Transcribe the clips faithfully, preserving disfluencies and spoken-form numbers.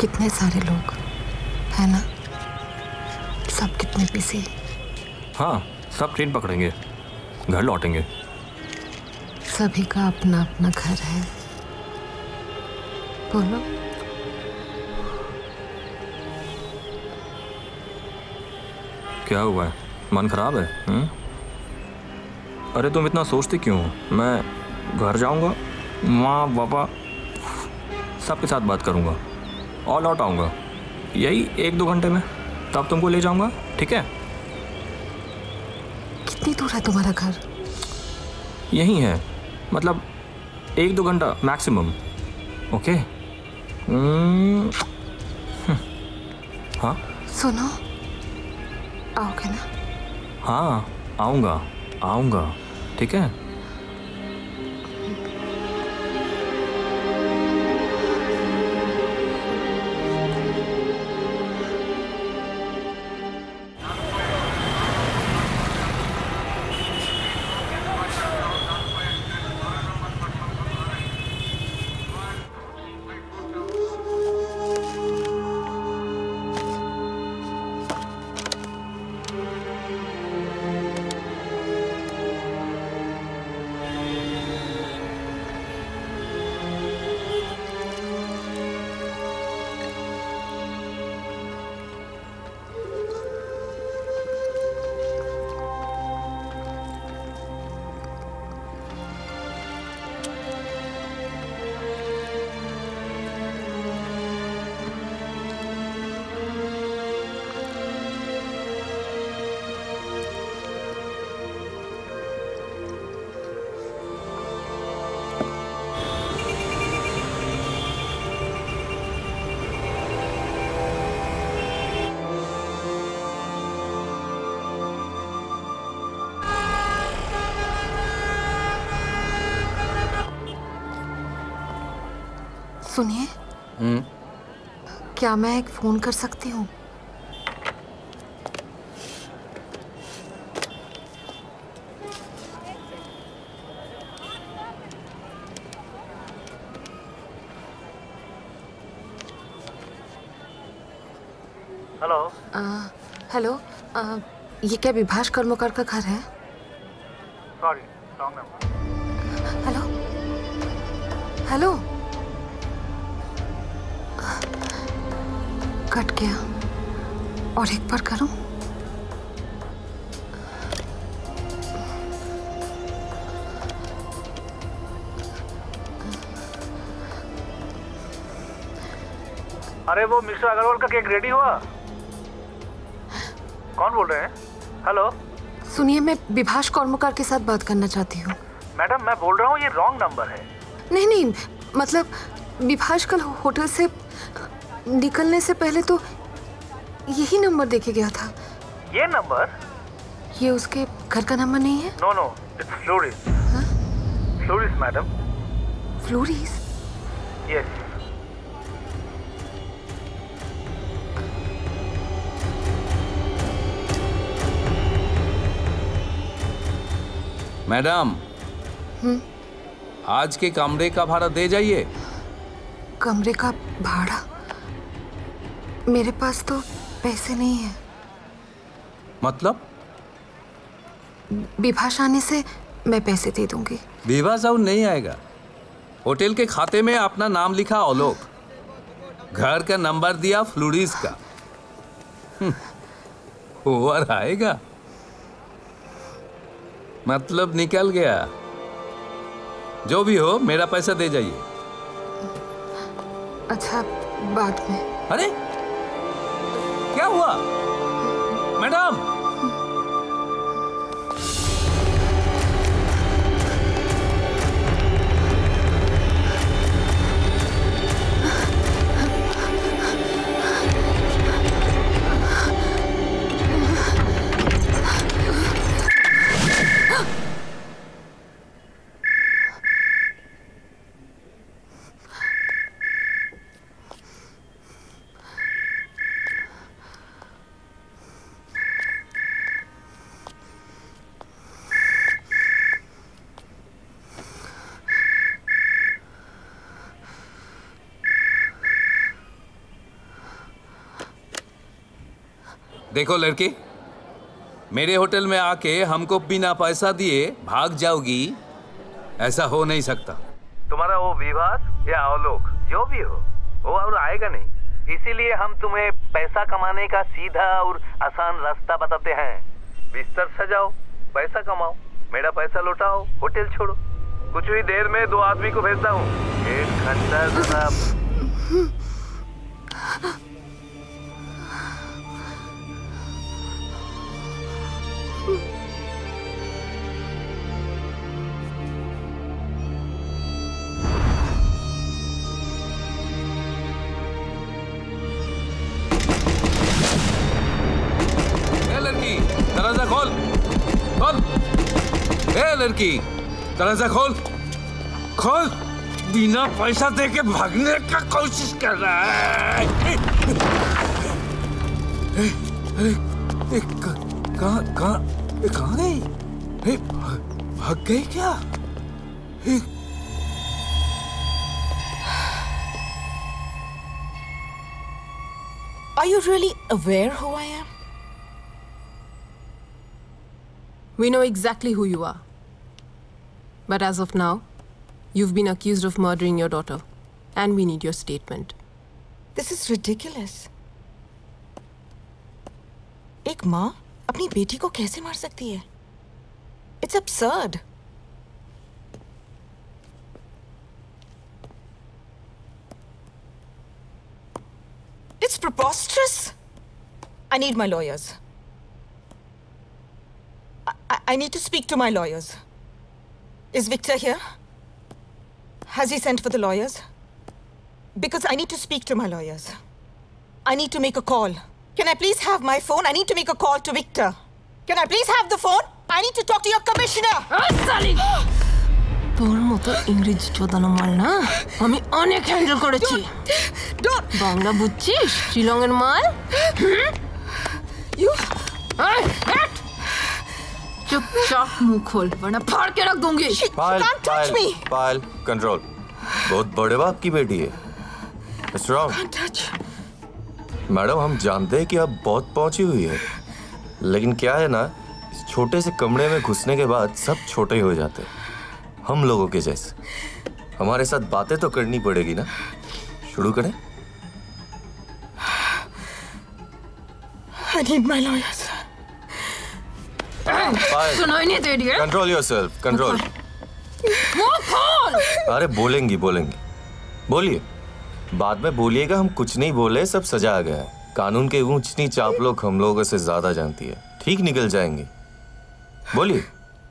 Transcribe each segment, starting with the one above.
कितने सारे लोग है ना, सब कितने बिजी। हाँ, सब ट्रेन पकड़ेंगे, घर लौटेंगे। सभी का अपना अपना घर है। बोलो। क्या हुआ है, मन खराब है? हुँ? अरे तुम इतना सोचती क्यों? मैं घर जाऊंगा, माँ पापा सबके साथ बात करूंगा और लौट आऊंगा यही एक दो घंटे में, तब तुमको ले जाऊंगा, ठीक है? कितनी दूर है तुम्हारा घर? यही है, मतलब एक दो घंटा मैक्सिमम। ओके। हाँ सुनो, आओगे ना? हाँ आऊँगा आऊँगा, ठीक है? सुनिए। हम्म। क्या मैं एक फोन कर सकती हूँ? हेलो। हेलो, ये क्या विभाष कर्मकार का घर है? Sorry, wrong number. Hello hello, cut गया, और एक बार करूं? अरे वो मिस्टर अग्रवाल का केक रेडी हुआ? कौन बोल रहे हैं? हेलो। सुनिए, मैं विभाष कर्मकार के साथ बात करना चाहती हूँ। मैडम मैं बोल रहा हूँ ये रॉन्ग नंबर है। नहीं नहीं, मतलब विभाष कल होटल से निकलने से पहले तो यही नंबर देके गया था। ये नंबर? ये उसके घर का नंबर नहीं है? No no, it's Floris. हाँ? Floris madam. Floris? Yes. Madam, hmm, आज के कमरे का भाड़ा दे जाइए। कमरे का भाड़ा? मेरे पास तो पैसे नहीं है। मतलब? विभाष आने से मैं पैसे दे दूंगी। विभाष अब नहीं आएगा। होटल के खाते में अपना नाम लिखा आलोक, घर का नंबर दिया फ्लोरिस का। ओवर आएगा, मतलब निकल गया। जो भी हो, मेरा पैसा दे जाइए। अच्छा, बाद में। अरे क्या हुआ मैडम? देखो लड़की, मेरे होटल में आके हमको बिना पैसा दिए भाग जाओगी, ऐसा हो नहीं सकता। तुम्हारा वो विवास या अवलोक जो भी हो, वो और आएगा नहीं। इसीलिए हम तुम्हें पैसा कमाने का सीधा और आसान रास्ता बताते हैं। बिस्तर सजाओ, पैसा कमाओ, मेरा पैसा लौटाओ, होटल छोड़ो। कुछ ही देर में दो आदमी को भेजता हूँ, एक घंटा जनाब। लड़की दरवाजा खोल, खोल। ए लड़की दरवाजा खोल, खोल। बिना पैसा देके भागने का कोशिश कर रहा है। कहाँ कहाँ कहाँ गई? भाग गई क्या? ए, Are you really aware who I am? We know exactly who you are. But as of now, you've been accused of murdering your daughter. And we need your statement. This is ridiculous. एक माँ अपनी बेटी को कैसे मार सकती है? It's absurd. It's preposterous. I need my lawyers. I, I need to speak to my lawyers. Is Victor here? Has he sent for the lawyers? Because I need to speak to my lawyers. I need to make a call. Can I please have my phone? I need to make a call to Victor. Can I please have the phone? I need to talk to your commissioner. Sally! তোর মতো ইংরেজি চোদানো মাল না আমি অনেক handle করেছি। বাংলা বুঝছিস? শিলংয়ের মাল? You? चुपचाप मुंह खोल वरना फाड़ के रख दूंगी। She can't touch me. Payal, control. बहुत बड़े बाप की बेटी है। What's wrong? Can't touch. Madam हम जानते हैं कि आप बहुत पहुंची हुई है, लेकिन क्या है ना, इस छोटे से कमरे में घुसने के बाद सब छोटे हो जाते हैं, हम लोगों के जैसे। हमारे साथ बातें तो करनी पड़ेगी ना। शुरू करें? I need my lawyers. सुनाई नहीं दे रही है? Control yourself, control. मुंह खोल। अरे बोलेंगी बोलेंगी, बोलिए। बाद में बोलिएगा हम कुछ नहीं बोले, सब सजा आ गया है। कानून के ऊंच नीच आप लोग हम लोगों से ज्यादा जानती है। ठीक निकल जाएंगे, बोलिए।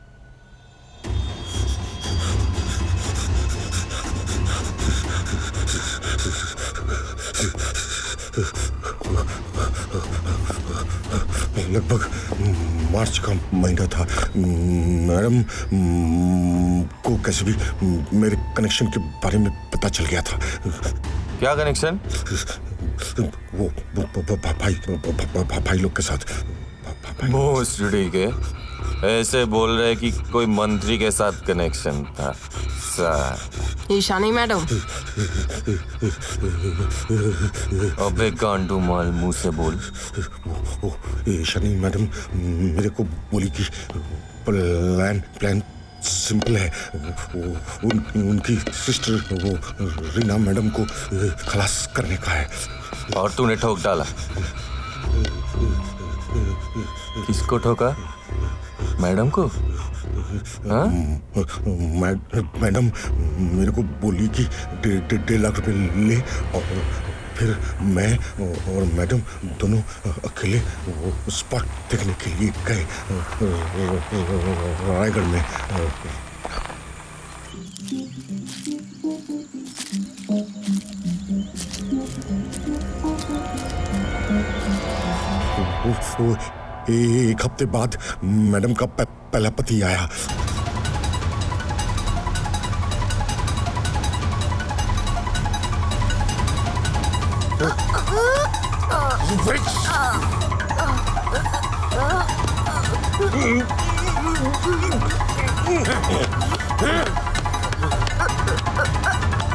लगभग मार्च का महीना था। मैडम को कैसे भी मेरे कनेक्शन के बारे में पता चल गया था। क्या कनेक्शन? वो, वो भाई भाई लोग के साथ। भोसड़ी के ऐसे बोल रहे कि कोई मंत्री के साथ कनेक्शन था। ईशानी मैडम। अबे गांडू माल, मुंह से बोल। ईशानी मैडम मेरे को बोली कि प्लान प्लान सिंपल है। उन, उनकी सिस्टर वो रीना मैडम को खलास करने का है। और तूने ठोक डाला? किसको ठोका? मैडम को? हाँ? मैडम मेरे को बोली कि डेढ़ लाख रुपए ले, और फिर मैं और मैडम दोनों अकेले स्पॉट देखने के लिए गए रायगढ़ में। एक हफ्ते बाद मैडम का पहला पति आया।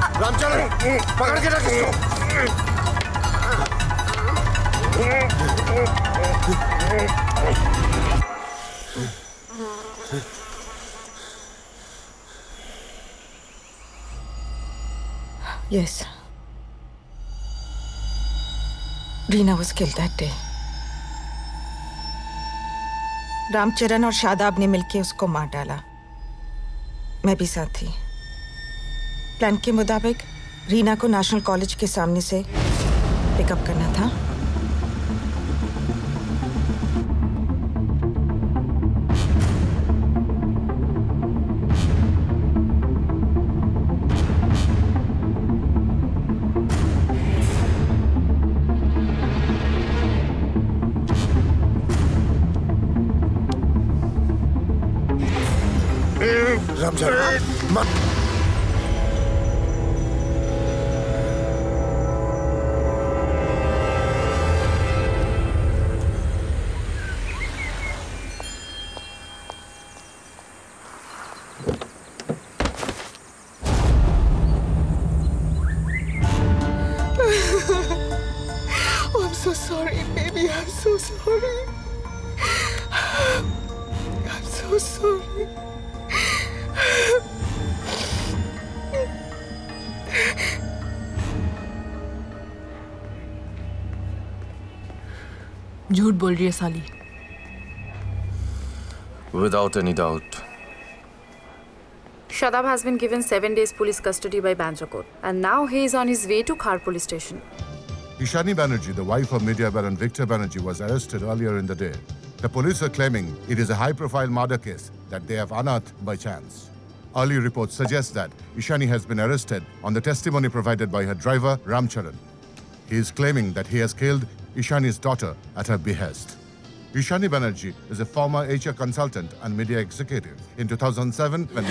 रामचरण पकड़ के रख इसको। Yes. Reena was killed that day. Ramcharan और शादाब ने मिलकर उसको मार डाला। मैं भी साथ थी। प्लान के मुताबिक रीना को नेशनल कॉलेज के सामने से पिकअप करना था। रामचरण मत I'm so sorry, baby. I'm so sorry. I'm so sorry. झूठ बोल रही है साली। Without any doubt. Shadab has been given seven days police custody by Bandra Court, and now he is on his way to Khar police station. Ishani Banerjee, the wife of media baron Victor Banerjee, was arrested earlier in the day. The police are claiming it is a high-profile murder case that they have unearthed by chance. Early reports suggest that Ishani has been arrested on the testimony provided by her driver, Ramcharan. He is claiming that he has killed Ishani's daughter at her behest. Ishani Banerjee is a former H R consultant and media executive. In two thousand seven, when...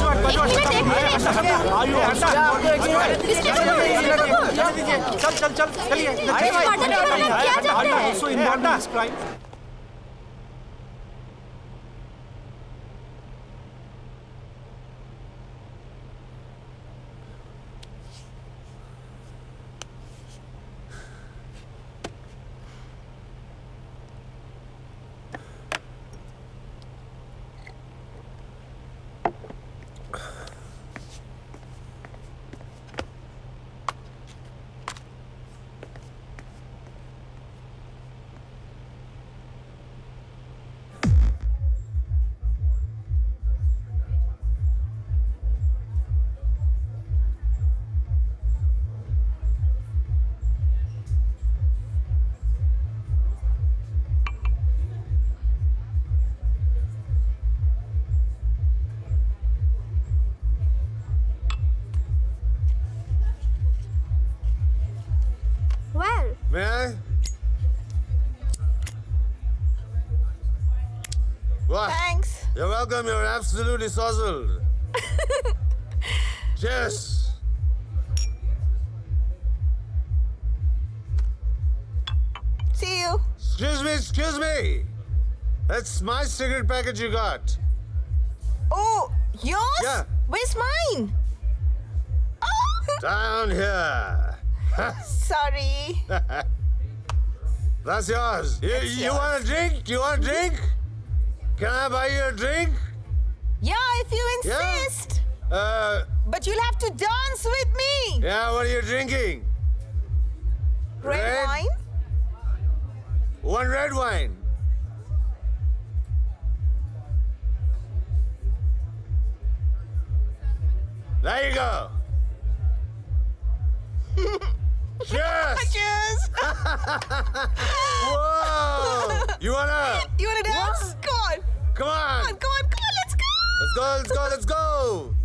May I? What? Thanks. You're welcome. You're absolutely sozzled. Cheers. See you. Excuse me, excuse me. That's my cigarette package you got. Oh, yours? Yeah. Where's mine? Oh. Down here. Sorry. That's yours. You, That's you yours. want a drink? You want a drink? Can I buy you a drink? Yeah, if you insist. Yeah? Uh, But you'll have to dance with me. yeah, what are you drinking? Red, Red? wine? One red wine. There you go. Cheers! Cheers. Whoa! You wanna? You wanna dance? Come on. Come on! Come on, come on, come on, let's go. Let's go, let's go, let's go!